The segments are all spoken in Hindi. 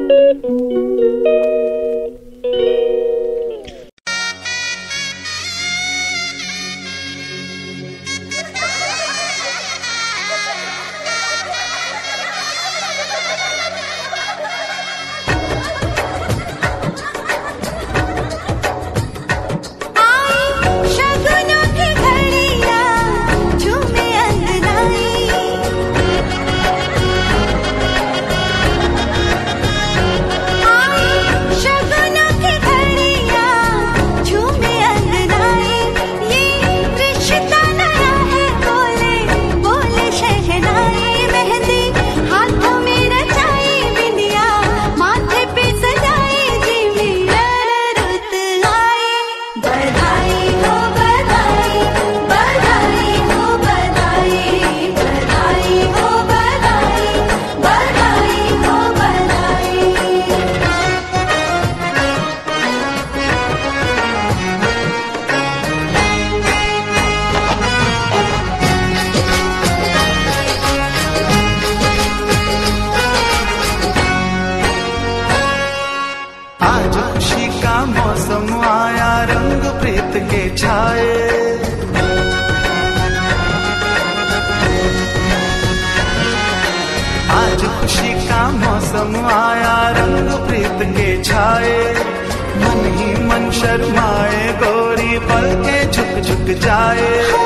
मौसम आया रंग प्रीत के छाए, मन ही मन शर्माए गोरी पल के झुक झुक जाए।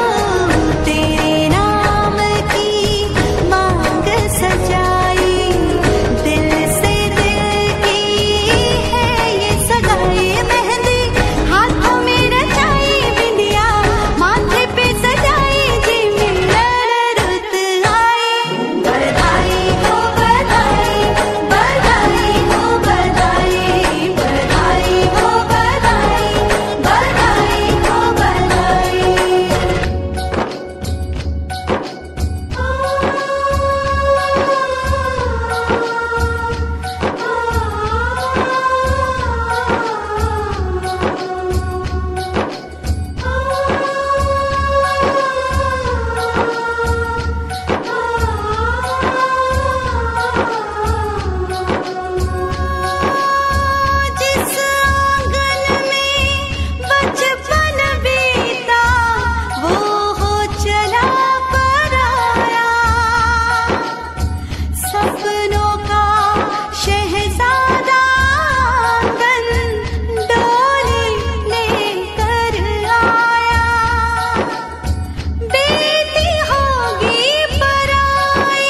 तेरे नाम की मांग सजाई, दिल से दिल की है ये सगाई। मेहंदी हाथों में रचाई, बिंदिया माथे पे सजाई, जी मिलन रुत आई। बधाई हो बधाई, बधाई हो बधाई, बधाई हो बधाई, बधाई हो बधाई। जिस आंगन में बचपन बीता, वो हो चला पराया। सपनों का शहजादा आंगन डोली लेकर आया। बेटी होगी पराई,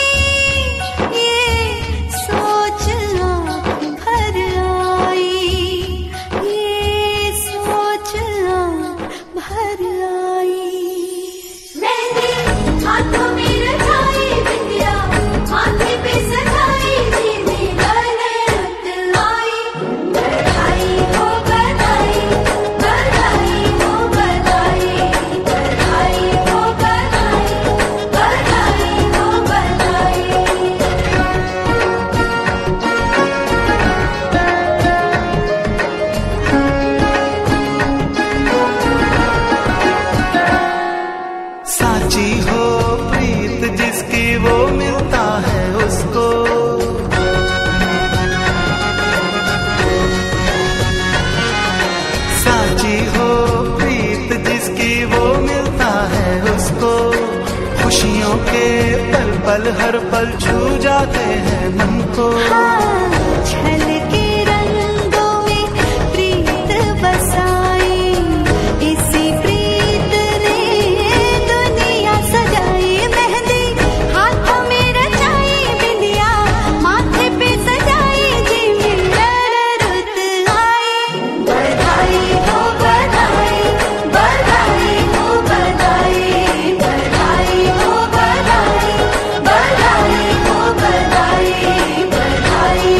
ये सोच आँख भर आई, ये सोच आँख भर आई। मेहंदी हाथों में रचाई, बिंदिया माथे पे सजाई, जी मिलन रुत आई। बधाई हो बधाई, बधाई हो बधाई, बधाई हो बधाई, बधाई हो बधाई। साची हो प्रीत जिसकी वो मिलता है उसको, साची हो प्रीत जिसकी वो मिलता है उसको। खुशियों के पल पल हर पल छू जाते हैं मन को। छलके रंगों में प्रीत बसाई, इसी प्रीत ने दुनिया सजाई। मेहंदी हाथों में रचाई, बिंदिया माथे पे सजाई, जी मिलन रुत आई। बधाई हो बधाई, बधाई हो बधाई, बधाई हो बधाई, बधाई हो बधाई, बधाई